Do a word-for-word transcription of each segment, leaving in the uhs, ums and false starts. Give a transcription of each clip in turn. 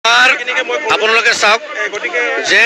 আপোনালোকে চাওক যে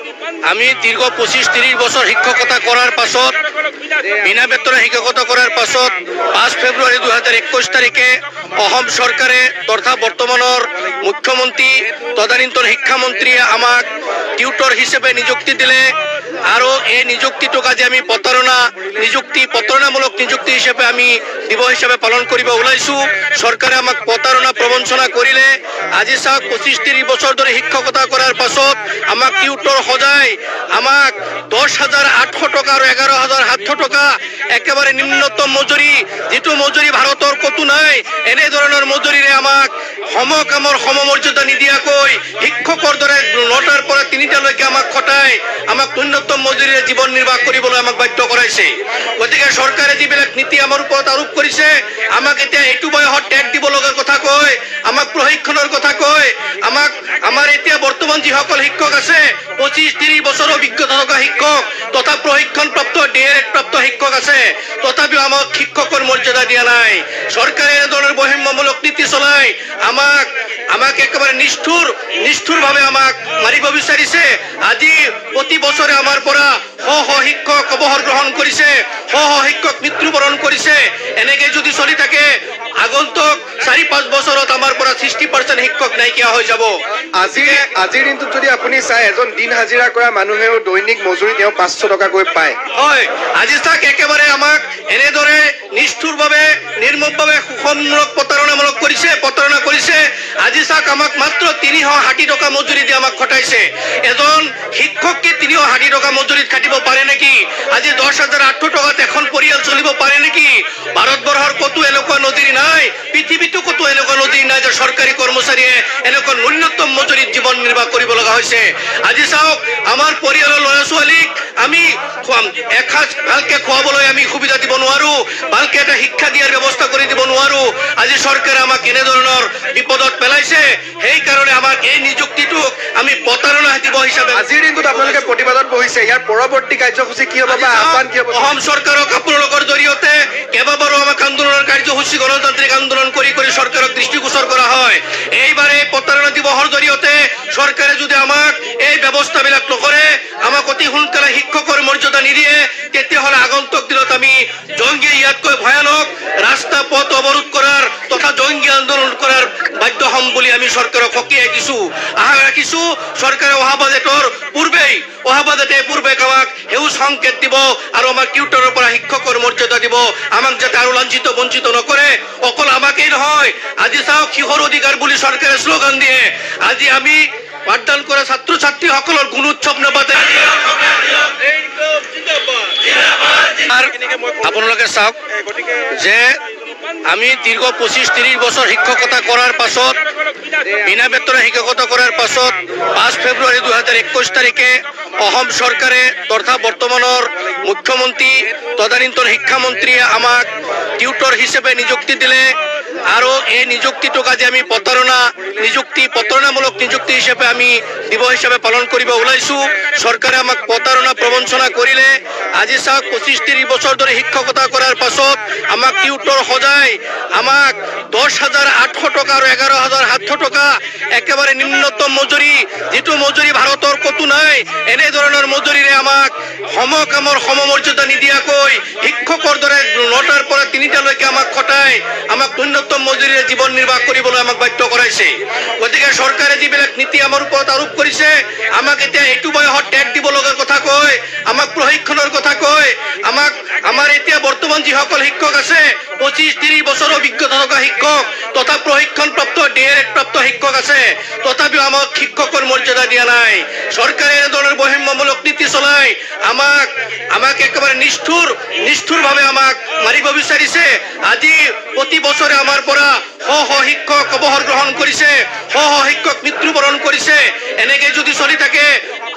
আমি দীর্ঘ পঁচিশ ত্রিশ বছর শিক্ষকতা করার পাছত বিনা বেতনে শিক্ষকতা করার পাছত পাঁচ ফেব্রুয়ারি দুই হাজার একুশ তারিখে অসম সরকারে তথা বর্তমানের মুখ্যমন্ত্রী তদানীন্তন শিক্ষামন্ত্রীয়ে আমাক টিউটর হিসেবে নিযুক্তি দিলে আর এই নিযুক্তিটো কাজে আমি প্রতারণা নিযুক্তি প্রতারণামূলক নিযুক্তি হিসেবে আমি দিব হিসাবে পালন করিব ওলাইছো। সরকারে আমাক প্রতারণা প্রবঞ্চনা করিলে আজি চাওক পঁচিশ ত্রিশ বছর ধরে শিক্ষকতা করার পাছত আমাক টিউটর সজাই আমাক দশ হাজার আটশো টাকা আর এগারো হাজার সাতশো টাকা একেবারে নিম্নতম মজুরি যেটো মজুরি ভারতের কতো নাই এনে ধরনের মজুরিরে আমাক সমকামৰ সমমৰ্যাদা নিদিয়াকৈ শিক্ষকৰ দৰে নটাৰ পৰা তিনিটালৈকে আমাক খটাই আমাক ন্যূনতম মজুৰিৰে জীৱন নিৰ্বাহ কৰিবলৈ আমাক বাধ্য কৰাইছে। গতিকে চৰকাৰে যিবিলাক নীতি আমাৰ ওপৰত আৰোপ কৰিছে আমাক এতিয়া এইটো বয়সত টেট দিব লগাৰ কথা কয় আমাক প্ৰশিক্ষণৰ কথা কয় আমাক আমাৰ এতিয়া বৰ্তমান যিসকল শিক্ষক আছে পঁচিশ ত্ৰিশ বছৰৰ অভিজ্ঞতা থকা শিক্ষক তথা প্ৰশিক্ষণপ্ৰাপ্ত ডি এল এড প্ৰাপ্ত শিক্ষক আছে তথাপিও আমাক শিক্ষকৰ মৰ্যাদা দিয়া নাই। চৰকাৰে এনেধৰণৰ বৈষম্যমূলক নীতি চলাই আমাক আমাক একেবাৰে নিষ্ঠুৰ নিষ্ঠুৰভাৱে আমাক মাৰিব বিচাৰিছে। আজি প্ৰতি বছৰে আমাৰ পৰা শ শ শিক্ষক অৱসৰ গ্ৰহণ কৰিছে শ শ শিক্ষক মৃত্যুবৰণ কৰিছে। এনেকে যদি চলি থাকে আগন্তুক চাৰি পাঁচ বছৰত আমাৰ পৰা ছিক্সটি পাৰ্চেণ্ট শিক্ষক নাইকিয়া হৈ যাব। আজি আজিৰ দিনটোত যদি আপুনি চাই এজন দিন হাজিৰা কৰা মানুহেও দৈনিক মজুৰি তেওঁ পাঁচশ টকাকৈ পায়। হয় আজি চাওক একেবাৰে আমাক এনেদৰে নিষ্ঠুৰভাৱে নিৰ্মমভাৱে শোষণমূলক প্ৰতাৰণামূলক কৰিছে প্ৰতাৰণা কৰিছে। আজি চাওক আমাক মাত্ৰ তিনিশ ষাঠি টকা মজুৰি দি আমাক খটাইছে। এজন শিক্ষককে তিনিশ ষাঠি টকা মজুৰিত খাটিব পাৰে নেকি? আজি দহ হাজাৰ আঠশ টকাত এখন পৰিয়াল চলিব পাৰে নেকি? ভাৰতবৰ্ষৰ কতো এনেকুৱা নদী নাই পৃথিৱীতো কতো এনেকুৱা নদী নাই যে চৰকাৰী কৰ্মচাৰীয়ে এনেকুৱা ন্যূনতম মজুৰিত জীৱন নিৰ্বাহ কৰিব লগা হৈছে। আজি চাওক আমাৰ পৰিয়ালৰ ল'ৰা ছোৱালীক আমি এসাঁজ ভালকে খুৱাবলৈ আমি সুবিধা দিব নোৱাৰো ভালকে এটা শিক্ষা দিয়াৰ ব্যৱস্থা কৰি দিব নোৱাৰো। আজি চৰকাৰে আমাক এনেধৰণৰ বিপদত পেলাইছে সেইকাৰণে আমাক এই নিযুক্তিটোক আমি প্ৰতাৰণা দিব হিচাপে আজিৰ দিনটোত আপোনালোকে প্ৰতিবাদত বহিছে ইয়াৰ পৰৱৰ্তী কাৰ্যসূচী কি হ'ব বা আহ্বান কি হ'ব? অসম চৰকাৰক আপোনালোকৰ জৰিয়তে কেইবাবাৰো আমাক আন্দোলনৰ কাৰ্যসূচী গণতান্ত্ৰিক আন্দোলন কৰি কৰি চৰকাৰক দৃষ্টিগোচৰ কৰা হয়। এইবাৰে প্ৰতাৰণা দিৱসৰ জৰিয়তে চৰকাৰে যদি আমাক এই ব্যৱস্থাবিলাক নকৰে আমাক অতি সোনকালে শিক্ষকৰ মৰ্যাদা নিদিয়ে তেতিয়াহ'লে আগন্তুক দিনত আমি জংগী ইয়াতকৈ ভয়ানক ৰাস্তা পথ অৱৰোধ কৰাৰ তথা জংগী আন্দোলন কৰাৰ বাধ্য হ'ম বুলি আমি চৰকাৰক সকীয়াই দিছো। আশা ৰাখিছো চৰকাৰে অহা বাজেটৰ পূৰ্বেই অহা বাজেটে পূৰ্বে আমাক সেউজ সংকেত দিব আৰু আমাক টিউটৰৰ পৰা শিক্ষকৰ মৰ্যাদা দিব আমাক যাতে আৰু লাঞ্ছিত বঞ্চিত নকৰে। অকল আমাকেই নহয় আজি চাওক শিশুৰ অধিকাৰ বুলি চৰকাৰে শ্লোগান দিয়ে আজি আমি পাঠদান কৰা ছাত্ৰ ছাত্ৰীসকলৰ গুণোৎসৱ নাপাতে। আপোনালোকে চাওক যে আমি দীর্ঘ পঁচিশ ত্রিশ বছর শিক্ষকতা করার পাছত বিনা বেতনে শিক্ষকতা করার পাছত পাঁচ ফেব্রুয়ারি দুই হাজার একুশ তারিখে অসম সরকারে তথা বর্তমানের মুখ্যমন্ত্রী তদানীন্তন শিক্ষামন্ত্রীয়ে আমাক টিউটর হিসেবে নিযুক্তি দিলে আর এই নিযুক্তিটো কাজে আমি প্রতারণা নিযুক্তি প্রতারণামূলক নিযুক্তি হিসেবে আমি দিব হিসাবে পালন করিব ওলাইছো। সরকারে আমাক প্রতারণা প্রবঞ্চনা করিলে আজি চাওক পঁচিশ ত্রিশ বছর ধরে শিক্ষকতা করার পাছত আমাক টিউটর সজাই আমাক দশ হাজার আটশো টাকা আর এগারো হাজার সাতশো টাকা একেবারে নিম্নতম মজুরি যেটো মজুরি ভারতের কতো নাই এনে ধরনের মজুরিরে আমাক সমকামৰ সমমৰ্যাদা নিদিয়াকৈ শিক্ষকৰ দৰে নটাৰ পৰা তিনিটালৈকে আমাক খটাই আমাক ন্যূনতম মজুৰিৰে জীৱন নিৰ্বাহ কৰিবলৈ আমাক বাধ্য কৰাইছে। গতিকে চৰকাৰে যিবিলাক নীতি আমাৰ ওপৰত আৰোপ কৰিছে আমাক এতিয়া এইটো বয়সত টেট দিব লগাৰ কথা কয় আমাক প্ৰশিক্ষণৰ কথা কয় আমাক আমাৰ এতিয়া বৰ্তমান যিসকল শিক্ষক আছে পঁচিশ ত্ৰিশ বছৰৰ অভিজ্ঞতা থকা শিক্ষক তথা প্ৰশিক্ষণপ্ৰাপ্ত ডি এল এড প্ৰাপ্ত শিক্ষক আছে তথাপিও আমাক শিক্ষকৰ মৰ্যাদা দিয়া নাই। চৰকাৰে এনেধৰণৰ বৈষম্যমূলক নীতি চলাই আমাক আমাক একেবাৰে নিষ্ঠুৰ নিষ্ঠুৰভাৱে আমাক মাৰিব বিচাৰিছে। আজি প্ৰতি বছৰে আমাৰ পৰা শ শ শিক্ষক অৱসৰ গ্ৰহণ কৰিছে শ শ শিক্ষক মৃত্যুবৰণ কৰিছে। এনেকে যদি চলি থাকে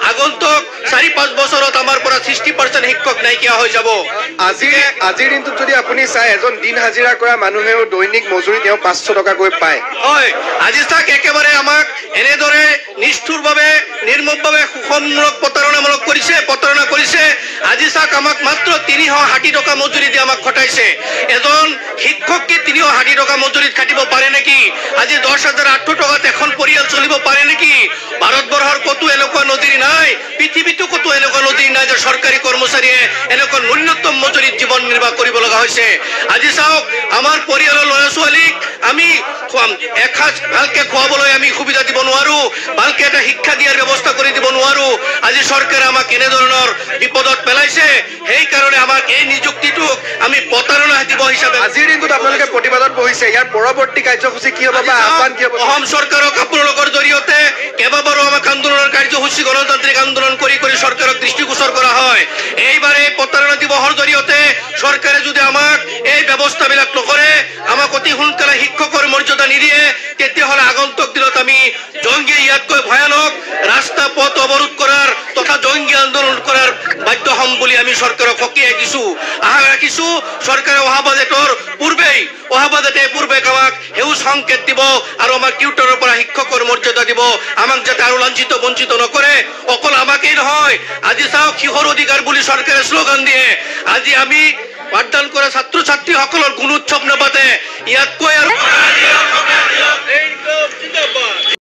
আগন্তুক চাৰি পাঁচ বছৰত আমাৰ পৰা ছিক্সটি পাৰ্চেণ্ট শিক্ষক নাইকিয়া হৈ যাব। আজি আজিৰ দিনটোত যদি আপুনি চাই এজন দিন হাজিৰা কৰা মানুহেও দৈনিক মজুৰি তেওঁ পাঁচশ টকাকৈ পায়। হয়, আজি তাক একেবাৰে আমাক এনেদৰে নিষ্ঠুৰভাৱে নিৰ্মমভাৱে শোষণমূলক প্ৰতাৰণামূলক কৰিছে প্ৰতাৰণা কৰিছে। আজি চাক আমাক মাত্ৰ তিনিশ ষাঠি টকা মজুৰি দি আমাক খটাইছে। এজন শিক্ষককে তিনিশ ষাঠি টকা মজুৰিত খাটিব পাৰে নেকি? আজি দহ হাজাৰ আঠশ টকাত এখন পৰিয়াল চলিব পাৰে নেকি? ভাৰতবৰ্ষৰ ক'তো এনেকুৱা নদী নাই, পৃথিৱীতো ক'তো এনেকুৱা নদী নাই যে চৰকাৰী কৰ্মচাৰীয়ে এনেকুৱা ন্যূনতম মজুৰিত জীৱন নিৰ্বাহ কৰিব লগা হৈছে। আজি চাওক, আমাৰ পৰিয়ালৰ ল'ৰা ছোৱালীক আমি এসাঁজ ভালকে খুৱাবলৈ আমি সুবিধা দিব নোৱাৰো, ভালকে এটা শিক্ষা দিয়াৰ ব্যৱস্থা কৰি দিব নোৱাৰো। আজি চৰকাৰে আমাক এনেধৰণৰ বিপদত পেলাইছে। সেইকাৰণে আমাক এই নিযুক্তিটোক আমি প্ৰতাৰণা দিৱস হিচাপে আজিৰ দিনটোত আপোনালোকে প্ৰতিবাদত বহিছে। ইয়াৰ পৰৱৰ্তী কাৰ্যসূচী কি হ'ব বা আহ্বান কি হ'ব? অসম চৰকাৰক আপোনালোকৰ জৰিয়তে কেইবাবাৰো আমাক আন্দোলনৰ কাৰ্যসূচী গণতান্ত্ৰিক আন্দোলন কৰি কৰি চৰকাৰক দৃষ্টিগোচৰ কৰা হয়। এইবাৰে প্ৰতাৰণা দিৱসৰ জৰিয়তে চৰকাৰে যদি আমাক এই ব্যৱস্থাবিলাক নকৰে, আমাক অতি সোনকালে শিক্ষকৰ মৰ্যাদা নিদিয়ে, তেতিয়াহ'লে আগন্তুক দিনত আমি জংগী ইয়াতকৈ ভয়ানক ৰাস্তা পথ অৱৰোধ কৰাৰ তথা জংগী আন্দোলন কৰাৰ বাধ্য হ'ম বুলি আমি চৰকাৰক সকীয়াই দিছো। আশা ৰাখিছো চৰকাৰে অহা বাজেটৰ পূৰ্বেই অহা বাজেটে পূৰ্বে আমাক সেউজ সংকেত দিব আৰু আমাক টিউটৰৰ পৰা শিক্ষকৰ মৰ্যাদা দিব, আমাক যাতে আৰু লাঞ্ছিত বঞ্চিত নকৰে। অকল আমাকেই নহয়, আজি চাওক শিশুৰ অধিকাৰ বুলি চৰকাৰে শ্লোগান দিয়ে। আজি আমি পাঠদান কৰা ছাত্ৰ ছাত্ৰীসকলৰ গুণোৎসৱ নাপাতে, ইয়াতকৈ আৰু